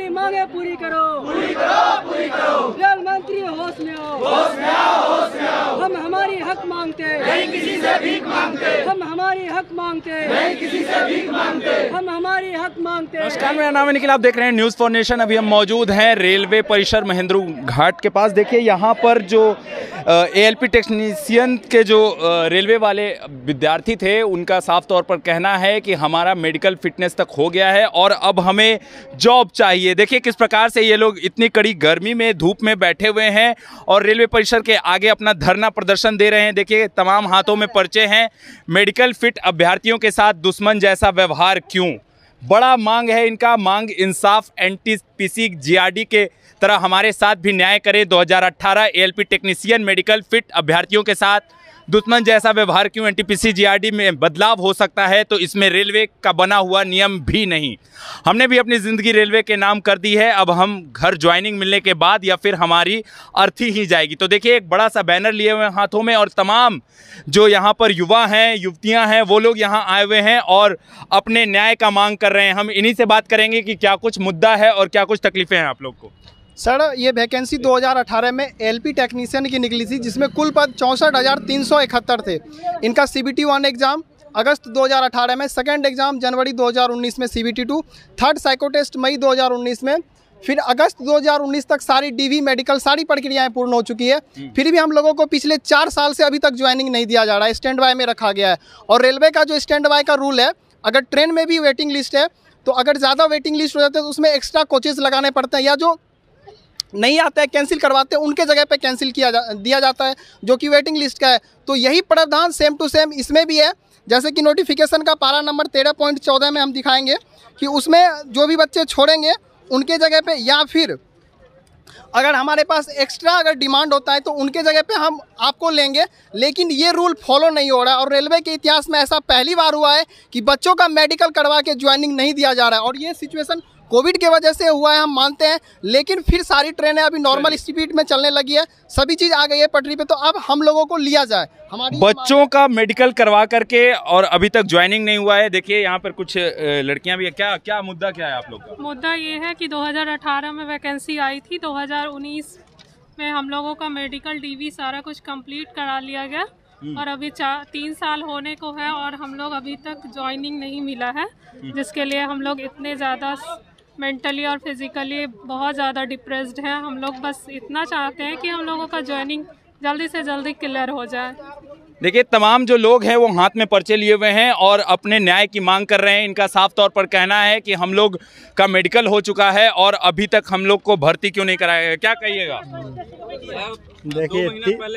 हमारी मांगे पूरी करो, पूरी करो, पूरी करो। रेल मंत्री होश में आओ, होश में आओ, होश में आओ। हम हमारी हक मांगते, नहीं किसी से भीख मांगते। हम हमारी हक मांगते, नहीं किसी से भीख मांगते। हम हमारी हक मांगते। नमस्कार, मेरा नाम है निखिल, आप देख रहे हैं न्यूज़ फॉर नेशन। अभी हम मौजूद हैं रेलवे परिसर महेंद्रू घाट के पास। देखिए यहाँ पर जो ALP टेक्नीशियन के जो रेलवे वाले विद्यार्थी थे, उनका साफ तौर पर कहना है कि हमारा मेडिकल फिटनेस तक हो गया है और अब हमें जॉब चाहिए। देखिए किस प्रकार से ये लोग इतनी कड़ी गर्मी में धूप में बैठे हुए हैं और रेलवे परिसर के आगे अपना धरना प्रदर्शन दे रहे हैं। देखिए तमाम हाथों में पर्चे हैं। मेडिकल फिट अभ्यर्थियों के साथ दुश्मन जैसा व्यवहार क्यों? बड़ा मांग है इनका। मांग इंसाफ, NTPC GRD के तरह हमारे साथ भी न्याय करे। 2018 ALP टेक्नीशियन मेडिकल फिट अभ्यर्थियों के साथ दुश्मन जैसा व्यवहार क्यों? NTPC GRD में बदलाव हो सकता है तो इसमें रेलवे का बना हुआ नियम भी नहीं। हमने भी अपनी ज़िंदगी रेलवे के नाम कर दी है। अब हम घर ज्वाइनिंग मिलने के बाद या फिर हमारी अर्थी ही जाएगी। तो देखिए एक बड़ा सा बैनर लिए हुए हाथों में और तमाम जो यहाँ पर युवा हैं, युवतियाँ हैं, वो लोग यहाँ आए हुए हैं और अपने न्याय का मांग कर रहे हैं। हम इन्हीं से बात करेंगे कि क्या कुछ मुद्दा है और क्या कुछ तकलीफ़ें हैं आप लोग को। सर, ये वैकेंसी 2018 में ALP टेक्नीशियन की निकली थी, जिसमें कुल पद 64,371 थे। इनका CBT 1 एग्ज़ाम अगस्त 2018 में, सेकंड एग्ज़ाम जनवरी 2019 में CBT 2, थर्ड साइको टेस्ट मई 2019 में, फिर अगस्त 2019 तक सारी DV मेडिकल सारी प्रक्रियाएं पूर्ण हो चुकी है। फिर भी हम लोगों को पिछले 4 साल से अभी तक ज्वाइनिंग नहीं दिया जा रहा है, स्टैंड बाय में रखा गया है। और रेलवे का जो स्टैंड बाय का रूल है, अगर ट्रेन में भी वेटिंग लिस्ट है तो अगर ज़्यादा वेटिंग लिस्ट हो जाते हैं तो उसमें एक्स्ट्रा कोचेज़ लगाने पड़ते हैं, या जो नहीं आता है कैंसिल करवाते हैं उनके जगह पे कैंसिल दिया जाता है जो कि वेटिंग लिस्ट का है। तो यही प्रावधान सेम टू सेम इसमें भी है। जैसे कि नोटिफिकेशन का पारा नंबर 13.14 में हम दिखाएंगे कि उसमें जो भी बच्चे छोड़ेंगे उनके जगह पे, या फिर अगर हमारे पास एक्स्ट्रा अगर डिमांड होता है तो उनके जगह पे हम आपको लेंगे। लेकिन ये रूल फॉलो नहीं हो रहा है और रेलवे के इतिहास में ऐसा पहली बार हुआ है कि बच्चों का मेडिकल करवा के ज्वाइनिंग नहीं दिया जा रहा है। और ये सिचुएशन कोविड की वजह से हुआ है, हम मानते हैं, लेकिन फिर सारी ट्रेनें अभी नॉर्मल स्पीड में चलने लगी है, सभी चीज़ आ गई है पटरी पे, तो अब हम लोगों को लिया जाए। हमारी बच्चों का मेडिकल करवा करके और अभी तक ज्वाइनिंग नहीं हुआ है। देखिए यहाँ पर कुछ लड़कियां भी है। क्या मुद्दा क्या है आप लोग का? मुद्दा ये है कि 2018 में वैकेंसी आई थी, 2019 में हम लोगों का मेडिकल DV सारा कुछ कंप्लीट करा लिया गया और अभी 3 साल होने को है और हम लोग अभी तक ज्वाइनिंग नहीं मिला है, जिसके लिए हम लोग इतने ज़्यादा मेंटली और फिज़िकली बहुत ज़्यादा डिप्रेस्ड हैं। हम लोग बस इतना चाहते हैं कि हम लोगों का ज्वाइनिंग जल्दी से जल्दी क्लियर हो जाए। देखिए तमाम जो लोग हैं वो हाथ में पर्चे लिए हुए हैं और अपने न्याय की मांग कर रहे हैं। इनका साफ तौर पर कहना है कि हम लोग का मेडिकल हो चुका है और अभी तक हम लोग को भर्ती क्यों नहीं कराया गया। क्या कहिएगा? देखिए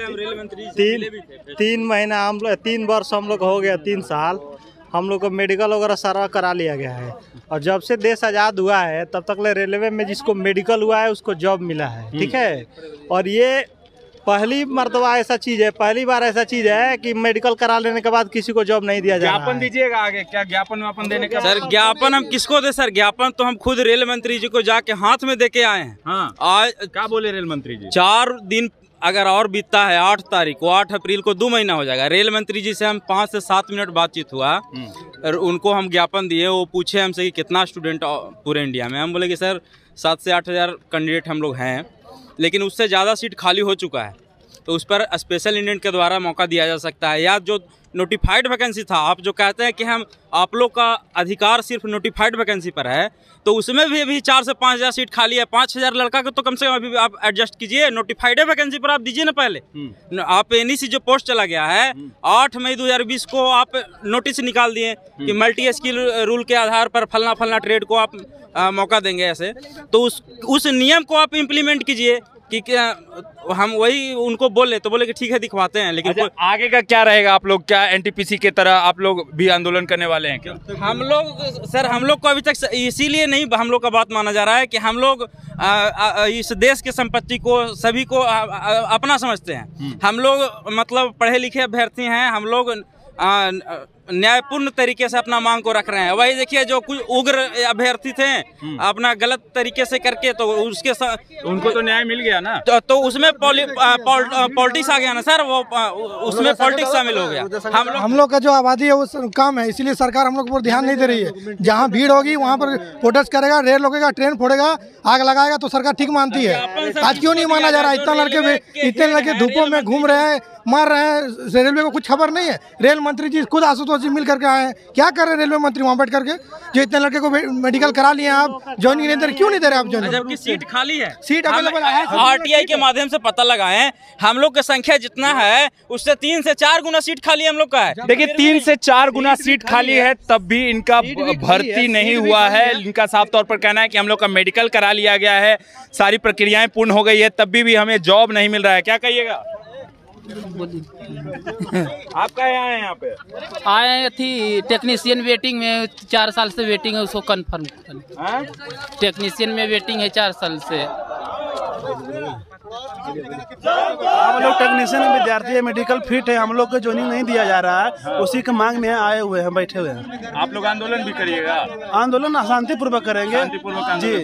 3 महीना हम लोग 3 वर्ष हम लोग हो गया, 3 साल हम लोग को मेडिकल वगैरह सारा करा लिया गया है। और जब से देश आज़ाद हुआ है तब तक ले रेलवे में जिसको मेडिकल हुआ है उसको जॉब मिला है, ठीक है। और ये पहली मर्तबा ऐसा चीज़ है, पहली बार ऐसा चीज़ है कि मेडिकल करा लेने के बाद किसी को जॉब नहीं दिया जा रहा है। ज्ञापन दीजिएगा आगे, क्या ज्ञापन वापन देने का? सर ज्ञापन हम किसको दे सर? ज्ञापन तो हम खुद रेल मंत्री जी को जाके हाथ में दे के आए हैं। हाँ, आज क्या बोले रेल मंत्री जी? 4 दिन अगर और बीतता है, 8 तारीख को, 8 अप्रैल को 2 महीना हो जाएगा। रेल मंत्री जी से हम 5 से 7 मिनट बातचीत हुआ और उनको हम ज्ञापन दिए। वो पूछे हमसे कि कितना स्टूडेंट पूरे इंडिया में? हम बोले कि सर 7 से 8 हज़ार कैंडिडेट हम लोग हैं, लेकिन उससे ज़्यादा सीट खाली हो चुका है, तो उस पर स्पेशल इंटेंट के द्वारा मौका दिया जा सकता है। या जो नोटिफाइड वैकेंसी था, आप जो कहते हैं कि हम आप लोग का अधिकार सिर्फ नोटिफाइड वैकेंसी पर है, तो उसमें भी अभी 4 से 5 हज़ार सीट खाली है। 5,000 लड़का को तो कम से कम अभी आप एडजस्ट कीजिए। नोटिफाइड वैकेंसी पर आप दीजिए ना पहले। आप NEC जो पोस्ट चला गया है 8 मई 2020 को आप नोटिस निकाल दिए कि मल्टी स्किल रूल के आधार पर फलना फलना ट्रेड को आप मौका देंगे ऐसे, तो उस नियम को आप इम्प्लीमेंट कीजिए कि क्या। हम वही उनको बोले तो बोले कि ठीक है दिखवाते हैं, लेकिन अच्छा, आगे का क्या रहेगा? आप लोग क्या NTPC की तरह आप लोग भी आंदोलन करने वाले हैं क्या? हम लोग सर, हम लोग को अभी तक इसीलिए नहीं हम लोग का बात माना जा रहा है कि हम लोग इस देश के संपत्ति को सभी को अपना समझते हैं। हम लोग मतलब पढ़े लिखे अभ्यर्थी हैं, हम लोग न्यायपूर्ण तरीके से अपना मांग को रख रहे हैं। वही देखिए जो कुछ उग्र अभ्यर्थी थे अपना गलत तरीके से करके तो उसके उनको तो न्याय मिल गया ना, तो उसमें पॉलिटिक्स आ गया ना सर, वो उसमें पॉलिटिक्स शामिल हो गया। हम लोग का जो आबादी है वो कम है, इसीलिए सरकार हम लोग पर ध्यान नहीं दे रही है। जहाँ भीड़ होगी वहाँ पर प्रोटेस्ट करेगा, रेल रोकेगा, ट्रेन फोड़ेगा, आग लगाएगा तो सरकार ठीक मानती है। आज क्यों नहीं माना जा रहा? इतने लड़के धूपों में घूम रहे हैं, मार रहे हैं, रेलवे को कुछ खबर नहीं है। रेल मंत्री जी खुद आशुतोष जी मिल करके आए हैं, क्या कर रहे हैं रेलवे मंत्री वहाँ बैठ करके? जो इतने लड़के को मेडिकल करा लिए आप, ज्वाइनिंग नहीं दे रहे, क्यों नहीं दे रहे आप ज्वाइनिंग? जबकि सीट खाली है, सीट अवेलेबल है। आरटीआई के माध्यम से पता लगाए, हम लोग की संख्या जितना है उससे 3 से 4 गुना सीट खाली हम लोग का है। देखिए 3 से 4 गुना सीट खाली है, तब भी इनका भर्ती नहीं हुआ है। इनका साफ तौर पर कहना है कि हम लोग का मेडिकल करा लिया गया है, सारी प्रक्रियाएं पूर्ण हो गई है, तब भी हमें जॉब नहीं मिल रहा है। क्या कहिएगा? आप क्या आए हैं यहाँ पे? आए थी टेक्नीशियन वेटिंग में, 4 साल से वेटिंग है, उसको कंफर्म। टेक्नीशियन में वेटिंग है 4 साल से। हम लोग टेक्नीशियन विद्यार्थी है, मेडिकल फिट है, हम लोग को ज्वाइनिंग नहीं दिया जा रहा है, उसी के मांग में आए हुए हैं, बैठे हुए हैं। आप लोग आंदोलन भी करिएगा? आंदोलन शांतिपूर्वक करेंगे। शांतिपूर्वक जी।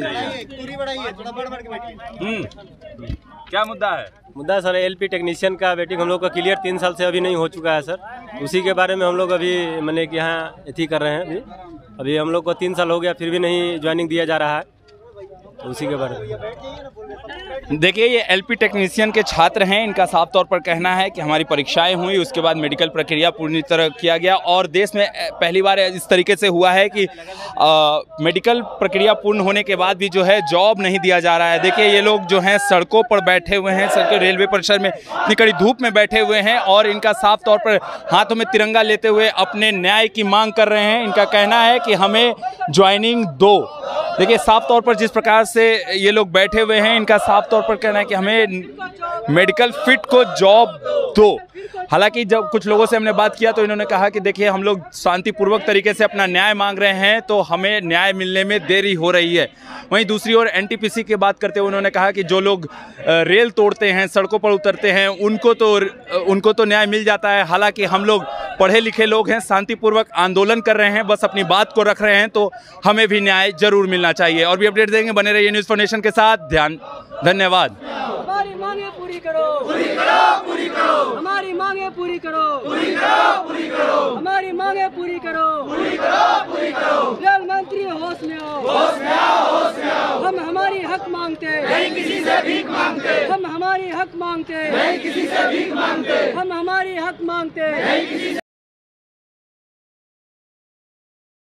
क्या मुद्दा है? मुद्दा सर एलपी टेक्नीशियन का वेटिंग हम लोग का क्लियर 3 साल से अभी नहीं हो चुका है सर। उसी के बारे में हम लोग अभी मैंने कि यहाँ एथी कर रहे हैं। अभी हम लोग को 3 साल हो गया, फिर भी नहीं ज्वाइनिंग दिया जा रहा है, तो उसी के बारे में। देखिए ये एलपी टेक्नीशियन के छात्र हैं, इनका साफ तौर पर कहना है कि हमारी परीक्षाएं हुई, उसके बाद मेडिकल प्रक्रिया पूरी तरह किया गया और देश में पहली बार इस तरीके से हुआ है कि मेडिकल प्रक्रिया पूर्ण होने के बाद भी जो है जॉब नहीं दिया जा रहा है। देखिए ये लोग जो हैं सड़कों पर बैठे हुए हैं, सड़कों रेलवे परिसर में इतनी कड़ी धूप में बैठे हुए हैं और इनका साफ तौर पर हाथों में तिरंगा लेते हुए अपने न्याय की मांग कर रहे हैं। इनका कहना है कि हमें ज्वाइनिंग दो। देखिए साफ तौर पर जिस प्रकार से ये लोग बैठे हुए हैं, इनका साफ तौर पर कहना है कि हमें मेडिकल फिट को जॉब दो। हालांकि जब कुछ लोगों से हमने बात किया तो इन्होंने कहा कि देखिए हम लोग शांतिपूर्वक तरीके से अपना न्याय मांग रहे हैं, तो हमें न्याय मिलने में देरी हो रही है। वहीं दूसरी ओर एनटीपीसी की बात करते हुए उन्होंने कहा कि जो लोग रेल तोड़ते हैं, सड़कों पर उतरते हैं, उनको तो न्याय मिल जाता है। हालांकि हम लोग पढ़े लिखे लोग हैं, शांतिपूर्वक आंदोलन कर रहे हैं, बस अपनी बात को रख रहे हैं, तो हमें भी न्याय जरूर मिलना चाहिए। और भी अपडेट देंगे, बने रहिए न्यूज़ फॉर नेशन के साथ। धन्यवाद। हमारी मांगे पूरी करो, पूरी करो, पूरी करो। हमारी मांगे पूरी करो, पूरी करो, पूरी करो। हमारी मांगे पूरी करो, पूरी करो, पूरी करो। रेल मंत्री होश में आओ, होश में आओ, होश में आओ। हम हमारी हक मांगते, नहीं किसी से भीख मांगते। हम हमारी हक मांगते, नहीं किसी से भीख मांगते। हम हमारी हक मांगते, नहीं किसी